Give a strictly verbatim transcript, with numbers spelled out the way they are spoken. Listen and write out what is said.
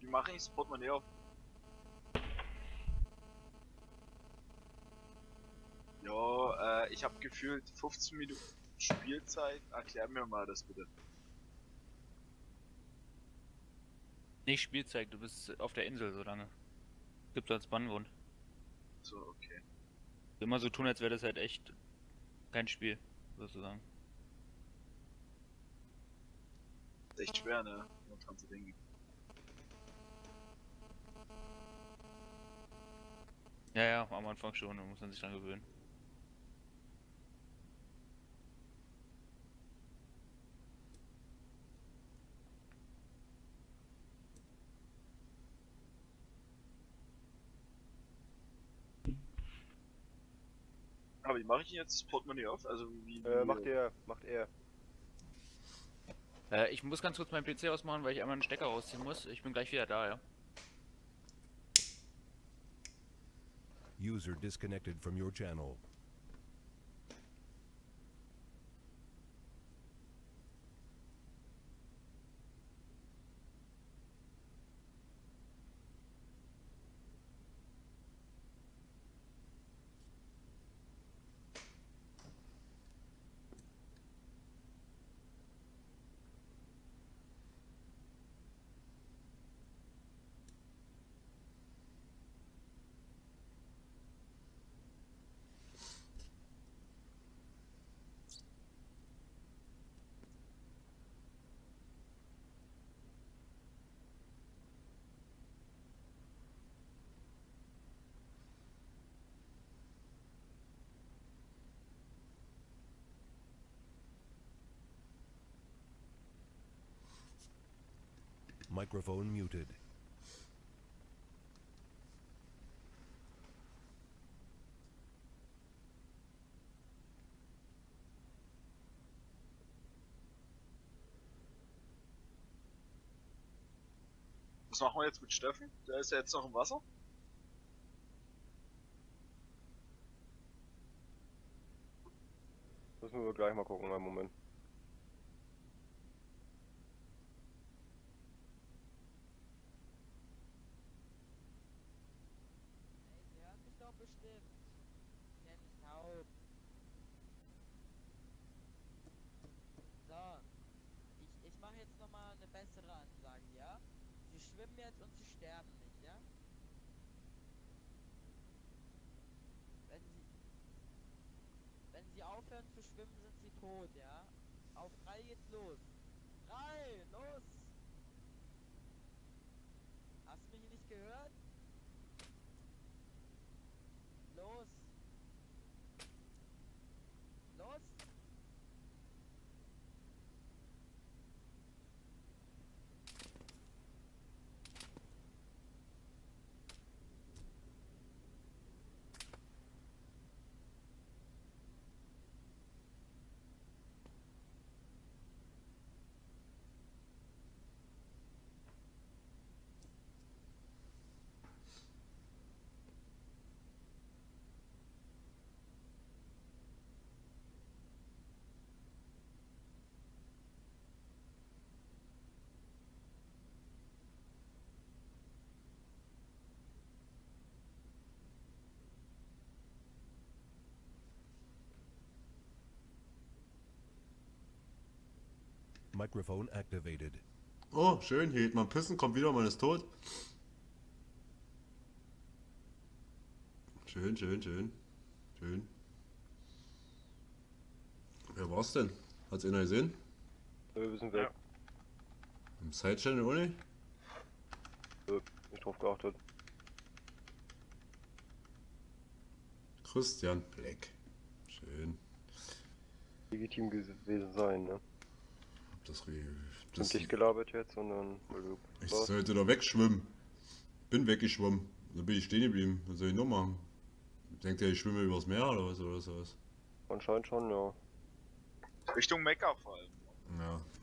Wie mache ich das Portemonnaie auf? Ja, äh, ich habe gefühlt fünfzehn Minuten Spielzeit. Erklär mir mal das bitte. Nicht Spielzeit, du bist auf der Insel so lange. Gibt's als Banngrund. So, okay. Immer so tun, als wäre das halt echt kein Spiel, sozusagen. Ist echt schwer, ne? Man kann so denken. Ja, ja, am Anfang schon, da muss man sich dran gewöhnen. Aber wie mache ich jetzt das Portemonnaie auf? Also wie. Äh, macht er, macht er. Äh, ich muss ganz kurz meinen P C ausmachen, weil ich einmal einen Stecker rausziehen muss. Ich bin gleich wieder da, ja. User disconnected from your channel. Microphone muted. Was machen wir jetzt mit Steffen? Der ist ja jetzt noch im Wasser. Müssen wir gleich mal gucken, einen Moment. Ey, Sie hören mich doch bestimmt. Ich bin ja nicht taub. So. Ich, ich mache jetzt nochmal eine bessere Ansage, ja? Sie schwimmen jetzt und Sie sterben nicht, ja? Wenn Sie... Wenn Sie aufhören zu schwimmen, sind Sie tot, ja? Auf drei geht's los. Drei, los! Hast du mich nicht gehört? Los! Los! Microphone activated. Oh, schön, hier geht man pissen, kommt wieder, man ist tot. Schön, schön, schön. Schön. Wer war's denn? Hat's einer gesehen? Wir sind weg. Im Sidechannel ohne? Ja. Nicht drauf geachtet. Christian Black. Schön. Legitim gewesen sein, ne? Das, das Das nicht gelabert jetzt, sondern weil du Ich warst. sollte da wegschwimmen. Bin weggeschwommen. Dann bin ich stehen geblieben. Was soll ich noch machen? Denkt ihr, ich schwimme übers Meer oder was oder sowas? Anscheinend schon, ja. Richtung Mekka vor allem. Ja.